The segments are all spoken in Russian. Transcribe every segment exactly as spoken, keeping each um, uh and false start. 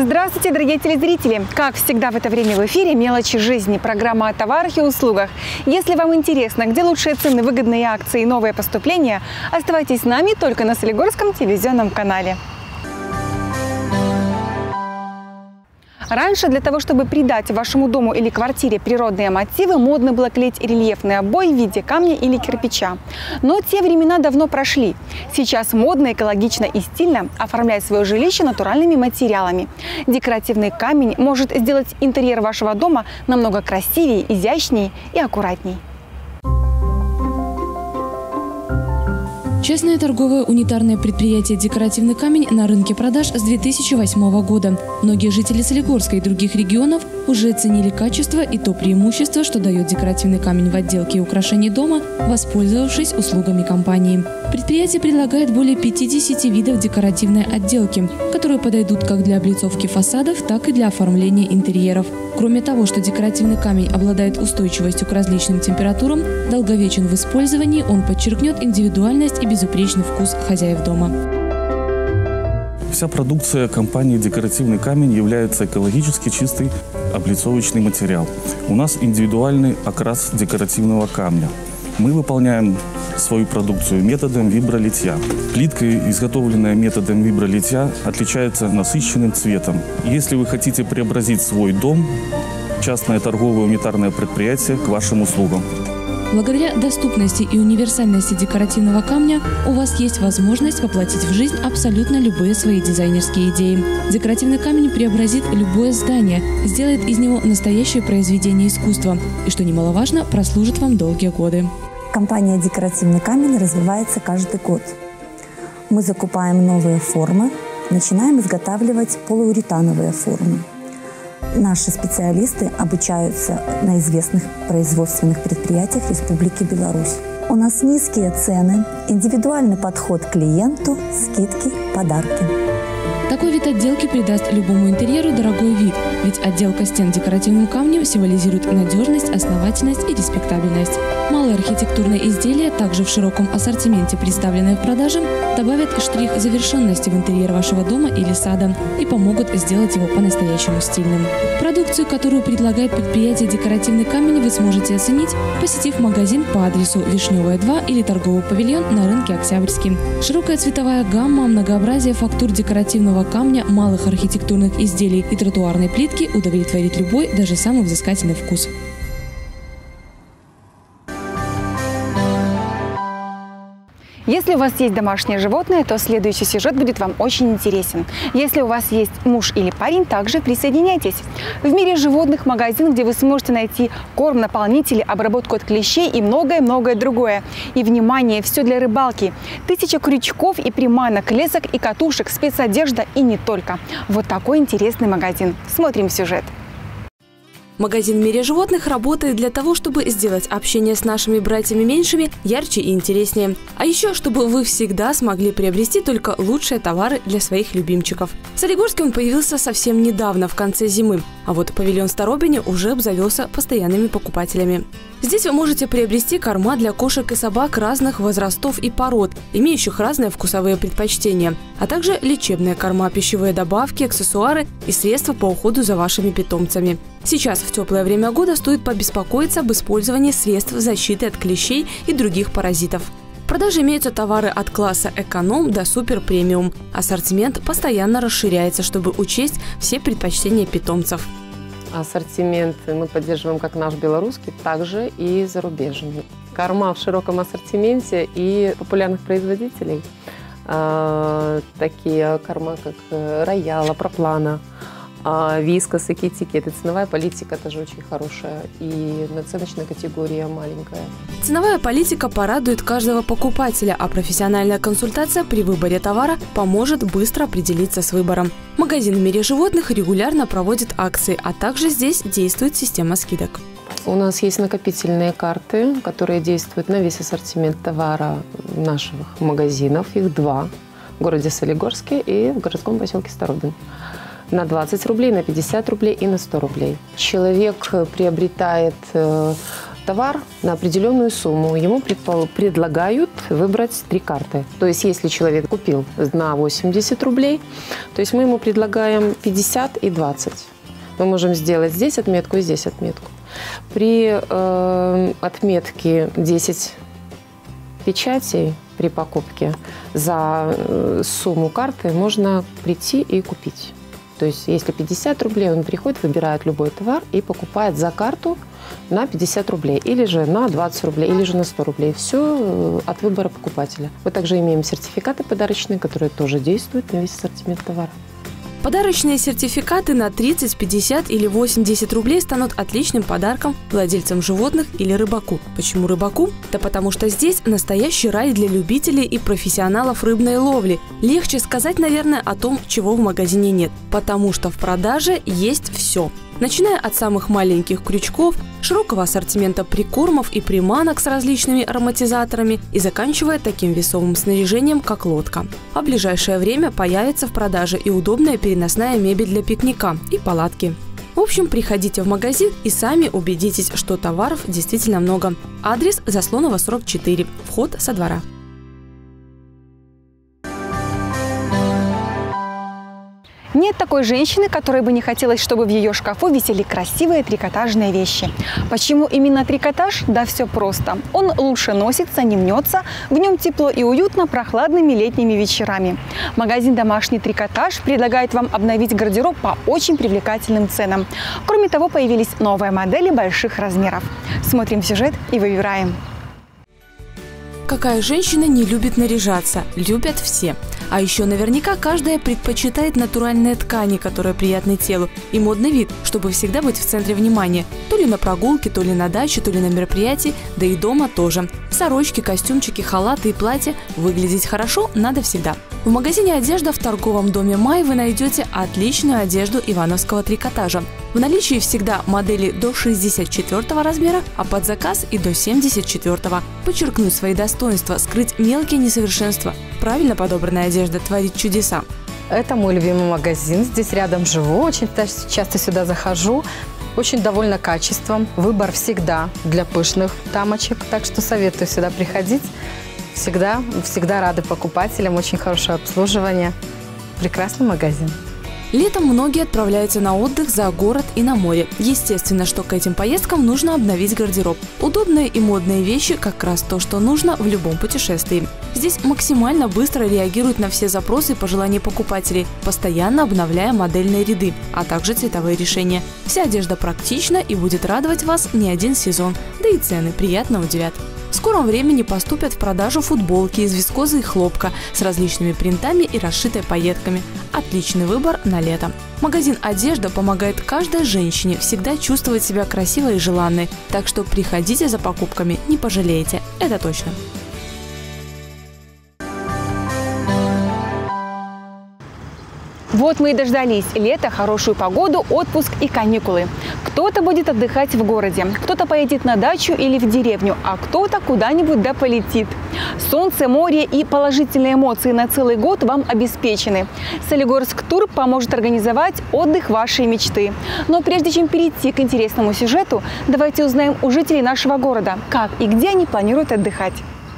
Здравствуйте, дорогие телезрители! Как всегда в это время в эфире «Мелочи жизни» – программа о товарах и услугах. Если вам интересно, где лучшие цены, выгодные акции и новые поступления, оставайтесь с нами только на Солигорском телевизионном канале. Раньше для того, чтобы придать вашему дому или квартире природные мотивы, модно было клеить рельефный обой в виде камня или кирпича. Но те времена давно прошли. Сейчас модно, экологично и стильно оформлять свое жилище натуральными материалами. Декоративный камень может сделать интерьер вашего дома намного красивее, изящнее и аккуратней. Частное торговое унитарное предприятие «Декоративный камень» на рынке продаж с две тысячи восьмого года. Многие жители Солигорска и других регионов уже оценили качество и то преимущество, что дает декоративный камень в отделке и украшении дома, воспользовавшись услугами компании. Предприятие предлагает более пятидесяти видов декоративной отделки, которые подойдут как для облицовки фасадов, так и для оформления интерьеров. Кроме того, что декоративный камень обладает устойчивостью к различным температурам, долговечен в использовании, он подчеркнет индивидуальность и безупречный вкус хозяев дома. Вся продукция компании «Декоративный камень» является экологически чистый облицовочный материал. У нас индивидуальный окрас декоративного камня. Мы выполняем свою продукцию методом вибролитья. Плитка, изготовленная методом вибролитья, отличается насыщенным цветом. Если вы хотите преобразить свой дом, частное торговое унитарное предприятие к вашим услугам. Благодаря доступности и универсальности декоративного камня у вас есть возможность воплотить в жизнь абсолютно любые свои дизайнерские идеи. Декоративный камень преобразит любое здание, сделает из него настоящее произведение искусства и, что немаловажно, прослужит вам долгие годы. Компания «Декоративный камень» развивается каждый год. Мы закупаем новые формы, начинаем изготавливать полиуретановые формы. Наши специалисты обучаются на известных производственных предприятиях Республики Беларусь. У нас низкие цены, индивидуальный подход к клиенту, скидки, подарки. Такой вид отделки придаст любому интерьеру дорогой вид, ведь отделка стен декоративным камнем символизирует надежность, основательность и респектабельность. Малые архитектурные изделия, также в широком ассортименте представленные в продаже, добавят штрих завершенности в интерьер вашего дома или сада и помогут сделать его по-настоящему стильным. Продукцию, которую предлагает предприятие «Декоративный камень», вы сможете оценить, посетив магазин по адресу Вишневая, два или торговый павильон на рынке Октябрьский. Широкая цветовая гамма, многообразие фактур декоративного камня, малых архитектурных изделий и тротуарной плитки удовлетворит любой, даже самый взыскательный вкус. Если у вас есть домашнее животное, то следующий сюжет будет вам очень интересен. Если у вас есть муж или парень, также присоединяйтесь. В мире животных магазин, где вы сможете найти корм, наполнители, обработку от клещей и многое-многое другое. И, внимание, все для рыбалки. Тысяча крючков и приманок, лесок и катушек, спецодежда и не только. Вот такой интересный магазин. Смотрим сюжет. Магазин «В мире животных» работает для того, чтобы сделать общение с нашими братьями меньшими ярче и интереснее. А еще, чтобы вы всегда смогли приобрести только лучшие товары для своих любимчиков. В Солигорске он появился совсем недавно, в конце зимы. А вот павильон Старобине уже обзавелся постоянными покупателями. Здесь вы можете приобрести корма для кошек и собак разных возрастов и пород, имеющих разные вкусовые предпочтения, а также лечебные корма, пищевые добавки, аксессуары и средства по уходу за вашими питомцами. Сейчас в теплое время года стоит побеспокоиться об использовании средств защиты от клещей и других паразитов. В продаже имеются товары от класса эконом до супер премиум. Ассортимент постоянно расширяется, чтобы учесть все предпочтения питомцев. Ассортимент мы поддерживаем как наш белорусский, так же и зарубежный. Корма в широком ассортименте и популярных производителей. Такие корма, как Рояла, Проплана, Вискас и Китикет. И ценовая политика тоже очень хорошая. И наценочная категория маленькая. Ценовая политика порадует каждого покупателя, а профессиональная консультация при выборе товара поможет быстро определиться с выбором. Магазин «В мире животных» регулярно проводит акции, а также здесь действует система скидок. У нас есть накопительные карты, которые действуют на весь ассортимент товара наших магазинов. Их два в городе Солигорске и в городском поселке Старобин. На двадцать рублей, на пятьдесят рублей и на сто рублей. Человек приобретает товар на определенную сумму. Ему предлагают выбрать три карты. То есть, если человек купил на восемьдесят рублей, то есть мы ему предлагаем пятьдесят и двадцать. Мы можем сделать здесь отметку и здесь отметку. При э, отметке десять печатей при покупке за э, сумму карты можно прийти и купить. То есть, если пятьдесят рублей, он приходит, выбирает любой товар и покупает за карту на пятьдесят рублей, или же на двадцать рублей, или же на сто рублей. Все от выбора покупателя. Мы также имеем сертификаты подарочные, которые тоже действуют на весь ассортимент товара. Подарочные сертификаты на тридцать, пятьдесят или восемьдесят рублей станут отличным подарком владельцам животных или рыбаку. Почему рыбаку? Да потому что здесь настоящий рай для любителей и профессионалов рыбной ловли. Легче сказать, наверное, о том, чего в магазине нет. Потому что в продаже есть все. Начиная от самых маленьких крючков, широкого ассортимента прикормов и приманок с различными ароматизаторами и заканчивая таким весомым снаряжением, как лодка. А в ближайшее время появится в продаже и удобная переносная мебель для пикника и палатки. В общем, приходите в магазин и сами убедитесь, что товаров действительно много. Адрес Заслонова, сорок четыре. Вход со двора. Нет такой женщины, которой бы не хотелось, чтобы в ее шкафу висели красивые трикотажные вещи. Почему именно трикотаж? Да все просто. Он лучше носится, не мнется, в нем тепло и уютно прохладными летними вечерами. Магазин «Домашний трикотаж» предлагает вам обновить гардероб по очень привлекательным ценам. Кроме того, появились новые модели больших размеров. Смотрим сюжет и выбираем. Какая женщина не любит наряжаться? Любят все. А еще наверняка каждая предпочитает натуральные ткани, которые приятны телу, и модный вид, чтобы всегда быть в центре внимания. То ли на прогулке, то ли на даче, то ли на мероприятии, да и дома тоже. Сорочки, костюмчики, халаты и платья. Выглядеть хорошо надо всегда. В магазине «Одежда» в торговом доме «Май» вы найдете отличную одежду ивановского трикотажа. В наличии всегда модели до шестьдесят четвёртого размера, а под заказ и до семьдесят четвёртого. Подчеркнуть свои достоинства, скрыть мелкие несовершенства. Правильно подобранная одежда творит чудеса. Это мой любимый магазин. Здесь рядом живу, очень часто сюда захожу. Очень довольна качеством. Выбор всегда для пышных дамочек, так что советую сюда приходить. Всегда, всегда рады покупателям, очень хорошее обслуживание. Прекрасный магазин. Летом многие отправляются на отдых за город и на море. Естественно, что к этим поездкам нужно обновить гардероб. Удобные и модные вещи – как раз то, что нужно в любом путешествии. Здесь максимально быстро реагируют на все запросы и пожелания покупателей, постоянно обновляя модельные ряды, а также цветовые решения. Вся одежда практична и будет радовать вас не один сезон, да и цены приятно удивят. В скором времени поступят в продажу футболки из вискозы и хлопка с различными принтами и расшитой пайетками. Отличный выбор на лето. Магазин «Одежда» помогает каждой женщине всегда чувствовать себя красивой и желанной. Так что приходите за покупками, не пожалеете. Это точно. Вот мы и дождались лета, хорошую погоду, отпуск и каникулы. Кто-то будет отдыхать в городе, кто-то поедет на дачу или в деревню, а кто-то куда-нибудь да полетит. Солнце, море и положительные эмоции на целый год вам обеспечены. Солигорск Тур поможет организовать отдых вашей мечты. Но прежде чем перейти к интересному сюжету, давайте узнаем у жителей нашего города, как и где они планируют отдыхать.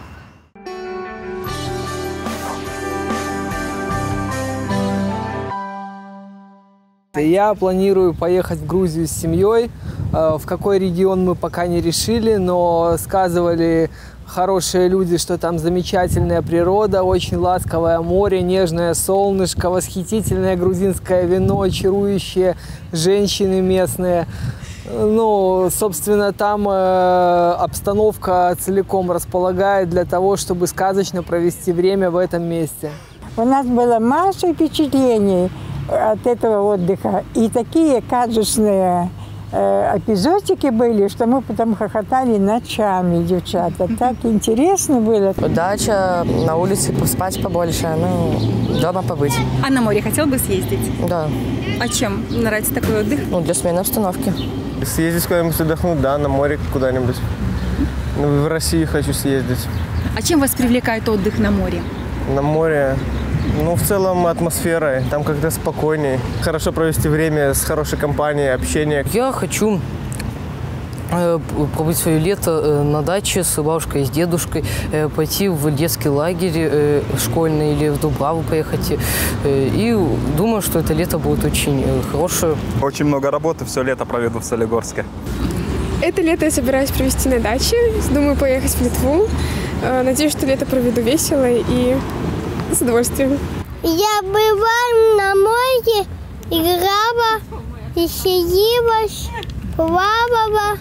Я планирую поехать в Грузию с семьей. В какой регион мы пока не решили, но сказывали хорошие люди, что там замечательная природа, очень ласковое море, нежное солнышко, восхитительное грузинское вино, чарующие женщины местные. Ну, собственно, там э, обстановка целиком располагает для того, чтобы сказочно провести время в этом месте. У нас было масса впечатлений от этого отдыха. И такие казусные э, эпизодики были, что мы потом хохотали ночами, девчата. Так интересно было. Дача, на улице поспать побольше, ну, дома побыть. А на море хотел бы съездить? Да. А чем нравится такой отдых? Ну, для смены обстановки. Съездить куда-нибудь отдохнуть, да, на море куда-нибудь. В Россию хочу съездить. А чем вас привлекает отдых на море? На море, ну, в целом атмосферой. Там как-то спокойнее. Хорошо провести время с хорошей компанией, общение. Я хочу Пробыть свое лето на даче с бабушкой и с дедушкой, пойти в детский лагерь школьный или в Дубраву поехать. И думаю, что это лето будет очень хорошее. Очень много работы, все лето проведу в Солигорске. Это лето я собираюсь провести на даче. Думаю поехать в Литву. Надеюсь, что лето проведу весело и с удовольствием. Я бывала на море, играла, веселилась, плавала,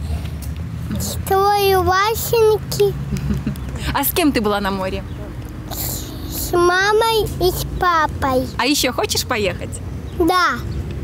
строю башенки. А с кем ты была на море? С мамой и с папой. А еще хочешь поехать? Да.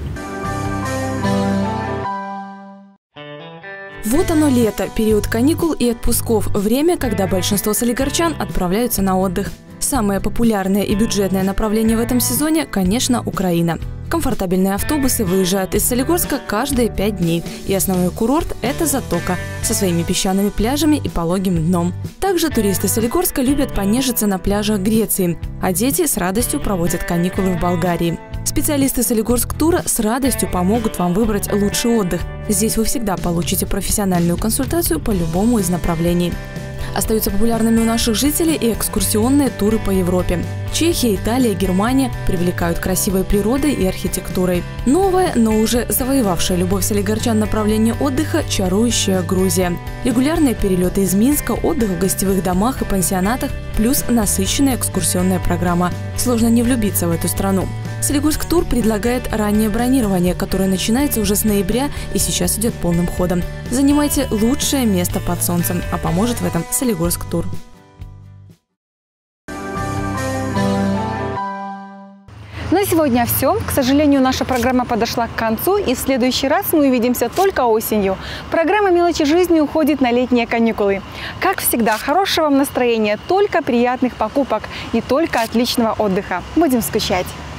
Вот оно лето, период каникул и отпусков, время, когда большинство солигорчан отправляются на отдых. Самое популярное и бюджетное направление в этом сезоне, конечно, Украина. Комфортабельные автобусы выезжают из Солигорска каждые пять дней, и основной курорт – это Затока со своими песчаными пляжами и пологим дном. Также туристы Солигорска любят понежиться на пляжах Греции, а дети с радостью проводят каникулы в Болгарии. Специалисты Солигорск тура с радостью помогут вам выбрать лучший отдых. Здесь вы всегда получите профессиональную консультацию по любому из направлений. Остаются популярными у наших жителей и экскурсионные туры по Европе. Чехия, Италия, Германия привлекают красивой природой и архитектурой. Новое, но уже завоевавшая любовь солигорчан направление отдыха – чарующая Грузия. Регулярные перелеты из Минска, отдых в гостевых домах и пансионатах, плюс насыщенная экскурсионная программа. Сложно не влюбиться в эту страну. Солигорск тур предлагает раннее бронирование, которое начинается уже с ноября и сейчас идет полным ходом. Занимайте лучшее место под солнцем, а поможет в этом Солигорск тур. На сегодня все. К сожалению, наша программа подошла к концу, и в следующий раз мы увидимся только осенью. Программа «Мелочи жизни» уходит на летние каникулы. Как всегда, хорошего вам настроения, только приятных покупок и только отличного отдыха. Будем скучать.